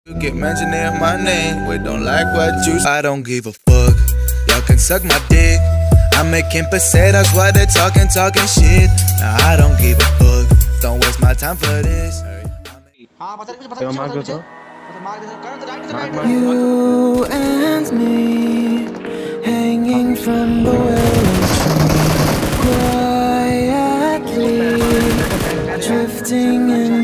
You keep mentioning my name, we don't like what you say. I don't give a fuck, y'all can suck my dick. I'm making pesetas while they're talking shit. Now I don't give a fuck, don't waste my time for this. You and me, hanging from the willow tree, quietly drifting in